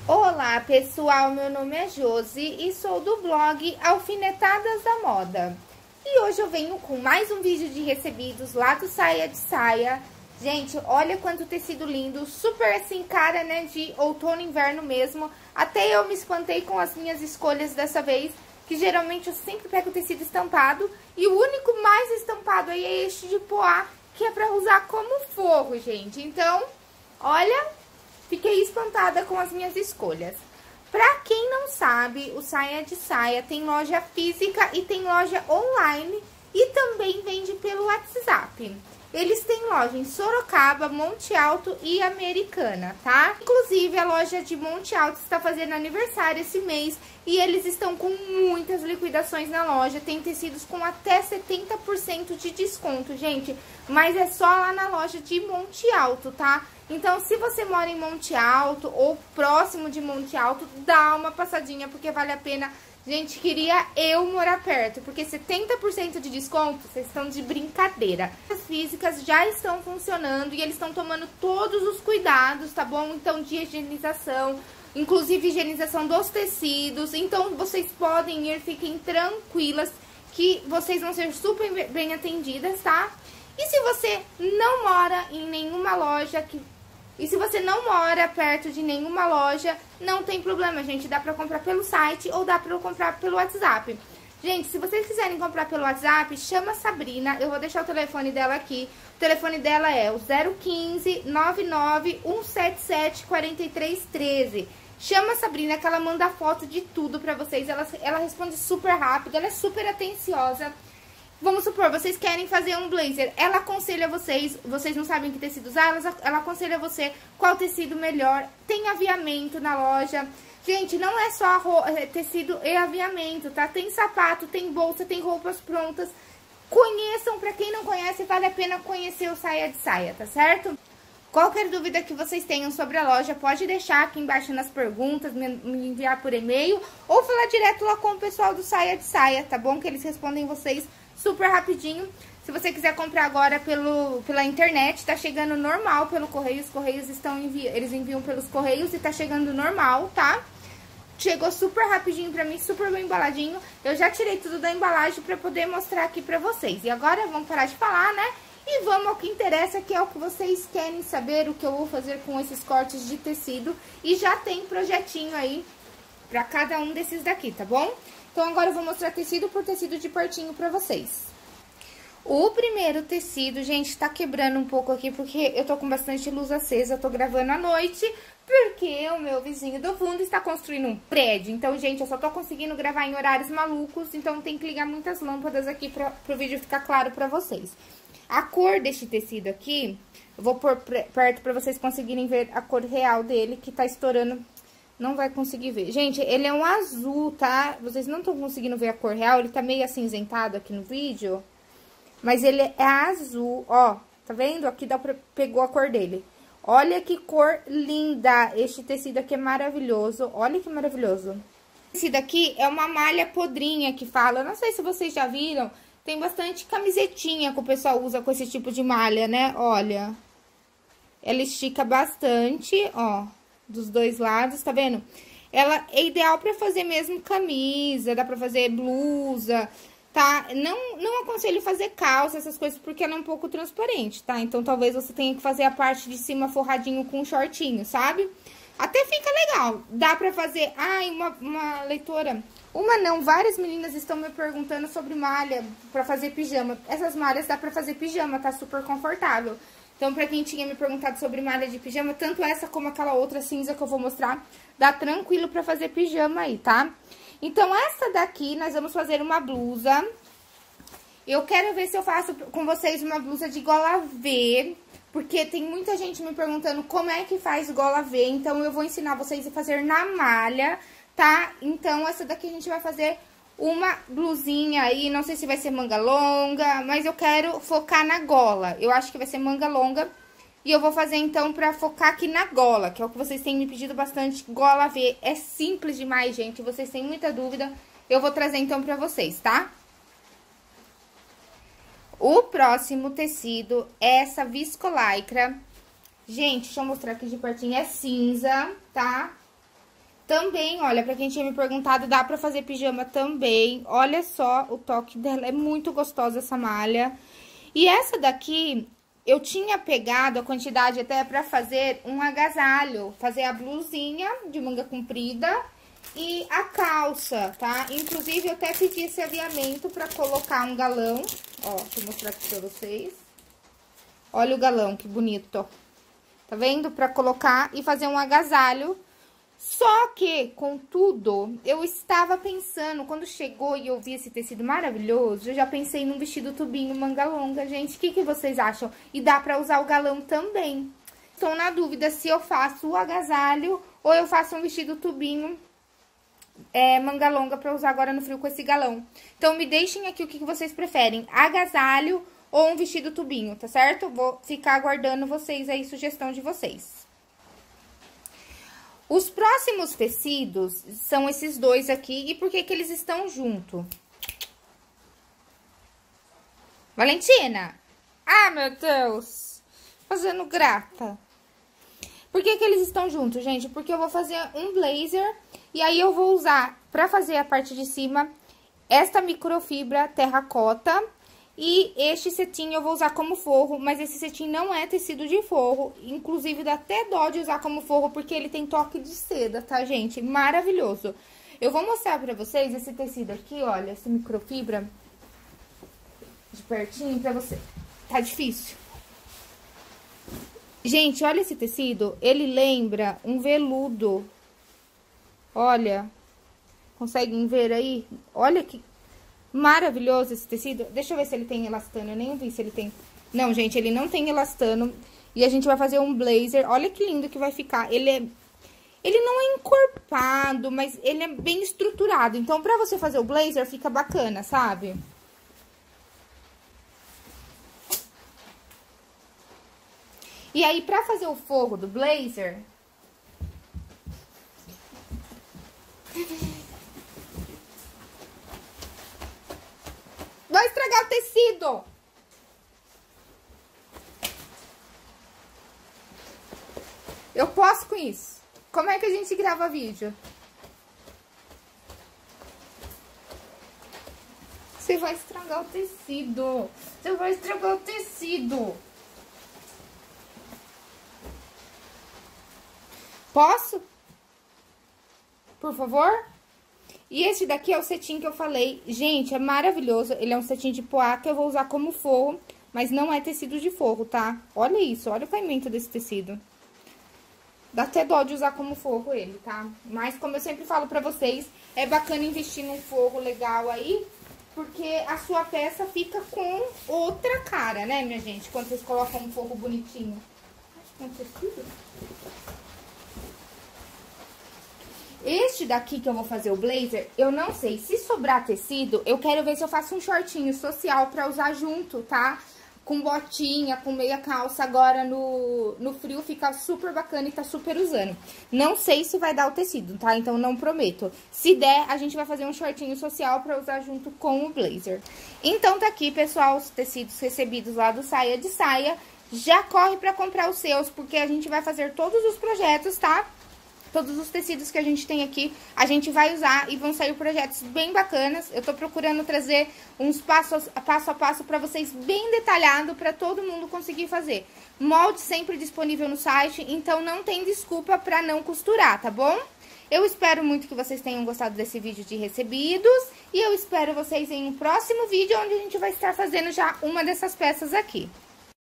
Olá pessoal, meu nome é Josi e sou do blog Alfinetadas da Moda. E hoje eu venho com mais um vídeo de recebidos lá do Saia de Saia. Gente, olha quanto tecido lindo, super assim cara, né, de outono e inverno mesmo. Até eu me espantei com as minhas escolhas dessa vez, que geralmente eu sempre pego tecido estampado. E o único mais estampado aí é este de poá, que é pra usar como forro, gente. Então, olha... Fiquei espantada com as minhas escolhas. Pra quem não sabe, o Saia de Saia tem loja física e tem loja online e também vende pelo WhatsApp. Eles têm loja em Sorocaba, Monte Alto e Americana, tá? Inclusive, a loja de Monte Alto está fazendo aniversário esse mês e eles estão com muitas liquidações na loja. Tem tecidos com até 70% de desconto, gente. Mas é só lá na loja de Monte Alto, tá? Então, se você mora em Monte Alto ou próximo de Monte Alto, dá uma passadinha, porque vale a pena. Gente, queria eu morar perto, porque 70% de desconto, vocês estão de brincadeira. As físicas já estão funcionando e eles estão tomando todos os cuidados, tá bom? Então, de higienização, inclusive higienização dos tecidos. Então, vocês podem ir, fiquem tranquilas, que vocês vão ser super bem atendidas, tá? E se você não mora em nenhuma loja E se você não mora perto de nenhuma loja, não tem problema, gente. Dá pra comprar pelo site ou dá pra comprar pelo WhatsApp. Gente, se vocês quiserem comprar pelo WhatsApp, chama a Sabrina. Eu vou deixar o telefone dela aqui. O telefone dela é o 015 99 177 4313. Chama a Sabrina que ela manda foto de tudo pra vocês. Ela responde super rápido, ela é super atenciosa. Vamos supor, vocês querem fazer um blazer, ela aconselha vocês não sabem que tecido usar, ela aconselha você qual tecido melhor, tem aviamento na loja. Gente, não é só tecido e aviamento, tá? Tem sapato, tem bolsa, tem roupas prontas. Conheçam, pra quem não conhece, vale a pena conhecer o Saia de Saia, tá certo? Qualquer dúvida que vocês tenham sobre a loja, pode deixar aqui embaixo nas perguntas, me enviar por e-mail ou falar direto lá com o pessoal do Saia de Saia, tá bom? Que eles respondem vocês super rapidinho. Se você quiser comprar agora pela internet, tá chegando normal pelo correio. Os correios eles enviam pelos correios e tá chegando normal, tá? Chegou super rapidinho pra mim, super bem embaladinho. Eu já tirei tudo da embalagem pra poder mostrar aqui pra vocês. E agora vamos parar de falar, né? E vamos ao que interessa, que é o que vocês querem saber, o que eu vou fazer com esses cortes de tecido. E já tem projetinho aí pra cada um desses daqui, tá bom? Então, agora eu vou mostrar tecido por tecido de pertinho pra vocês. O primeiro tecido, gente, tá quebrando um pouco aqui, porque eu tô com bastante luz acesa, tô gravando à noite, porque o meu vizinho do fundo está construindo um prédio. Então, gente, eu só tô conseguindo gravar em horários malucos, então tem que ligar muitas lâmpadas aqui pro vídeo ficar claro pra vocês. A cor deste tecido aqui, eu vou pôr perto pra vocês conseguirem ver a cor real dele, que tá estourando... Não vai conseguir ver. Gente, ele é um azul, tá? Vocês não estão conseguindo ver a cor real. Ele tá meio acinzentado aqui no vídeo. Mas ele é azul, ó. Tá vendo? Aqui pegou a cor dele. Olha que cor linda. Este tecido aqui é maravilhoso. Olha que maravilhoso. Esse daqui é uma malha podrinha que fala. Não sei se vocês já viram. Tem bastante camisetinha que o pessoal usa com esse tipo de malha, né? Olha. Ela estica bastante, ó. Dos dois lados, tá vendo? Ela é ideal pra fazer mesmo camisa, dá pra fazer blusa, tá? Não aconselho fazer calça, essas coisas, porque ela é um pouco transparente, tá? Então, talvez você tenha que fazer a parte de cima forradinho com um shortinho, sabe? Até fica legal. Dá pra fazer... Ai, uma leitora... Uma não, várias meninas estão me perguntando sobre malha pra fazer pijama. Essas malhas dá pra fazer pijama, tá super confortável. Então, pra quem tinha me perguntado sobre malha de pijama, tanto essa como aquela outra cinza que eu vou mostrar, dá tranquilo pra fazer pijama aí, tá? Então, essa daqui, nós vamos fazer uma blusa. Eu quero ver se eu faço com vocês uma blusa de gola V, porque tem muita gente me perguntando como é que faz gola V. Então, eu vou ensinar vocês a fazer na malha, tá? Então, essa daqui a gente vai fazer... uma blusinha aí, não sei se vai ser manga longa, mas eu quero focar na gola. Eu acho que vai ser manga longa. E eu vou fazer, então, pra focar aqui na gola, que é o que vocês têm me pedido bastante, gola V. É simples demais, gente, vocês têm muita dúvida. Eu vou trazer, então, pra vocês, tá? O próximo tecido é essa viscolaicra. Gente, deixa eu mostrar aqui de pertinho, é cinza, tá? Também, olha, pra quem tinha me perguntado, dá pra fazer pijama também. Olha só, o toque dela é muito gostosa essa malha. E essa daqui, eu tinha pegado a quantidade até pra fazer um agasalho. Fazer a blusinha de manga comprida e a calça, tá? Inclusive, eu até pedi esse aviamento pra colocar um galão. Ó, deixa eu mostrar aqui pra vocês. Olha o galão, que bonito. Tá vendo? Pra colocar e fazer um agasalho. Só que, contudo, eu estava pensando, quando chegou e eu vi esse tecido maravilhoso, eu já pensei num vestido tubinho manga longa, gente. O que vocês acham? E dá pra usar o galão também. Estou na dúvida se eu faço o agasalho ou eu faço um vestido tubinho manga longa pra usar agora no frio com esse galão. Então, me deixem aqui o que vocês preferem, agasalho ou um vestido tubinho, tá certo? Vou ficar aguardando vocês aí, sugestão de vocês. Os próximos tecidos são esses dois aqui. E por que eles estão juntos? Valentina! Ah, meu Deus! Fazendo grata. Por que eles estão juntos, gente? Porque eu vou fazer um blazer. E aí, eu vou usar, pra fazer a parte de cima, esta microfibra terracota. E este cetim eu vou usar como forro, mas esse cetim não é tecido de forro. Inclusive, dá até dó de usar como forro, porque ele tem toque de seda, tá, gente? Maravilhoso. Eu vou mostrar pra vocês esse tecido aqui, olha, essa microfibra de pertinho pra você. Tá difícil. Gente, olha esse tecido, ele lembra um veludo. Olha, conseguem ver aí? Olha que... maravilhoso esse tecido. Deixa eu ver se ele tem elastano. Eu nem vi se ele tem. Não, gente, ele não tem elastano. E a gente vai fazer um blazer. Olha que lindo que vai ficar. Ele não é encorpado, mas ele é bem estruturado. Então, pra você fazer o blazer, fica bacana, sabe? E aí, pra fazer o forro do blazer... vai estragar o tecido. Eu posso com isso. Como é que a gente grava vídeo? Você vai estragar o tecido. Você vai estragar o tecido. Posso? Por favor? E esse daqui é o cetim que eu falei. Gente, é maravilhoso. Ele é um cetim de poá que eu vou usar como forro, mas não é tecido de forro, tá? Olha isso, olha o caimento desse tecido. Dá até dó de usar como forro ele, tá? Mas, como eu sempre falo pra vocês, é bacana investir num forro legal aí, porque a sua peça fica com outra cara, né, minha gente? Quando vocês colocam um forro bonitinho. Acho que é um tecido. Este daqui que eu vou fazer o blazer, eu não sei, se sobrar tecido, eu quero ver se eu faço um shortinho social pra usar junto, tá? Com botinha, com meia calça, agora no frio fica super bacana e tá super usando. Não sei se vai dar o tecido, tá? Então não prometo. Se der, a gente vai fazer um shortinho social pra usar junto com o blazer. Então tá aqui, pessoal, os tecidos recebidos lá do Saia de Saia. Já corre pra comprar os seus, porque a gente vai fazer todos os projetos, tá? Todos os tecidos que a gente tem aqui, a gente vai usar e vão sair projetos bem bacanas. Eu tô procurando trazer uns passo a passo pra vocês bem detalhado, pra todo mundo conseguir fazer. Molde sempre disponível no site, então não tem desculpa pra não costurar, tá bom? Eu espero muito que vocês tenham gostado desse vídeo de recebidos e eu espero vocês em um próximo vídeo, onde a gente vai estar fazendo já uma dessas peças aqui.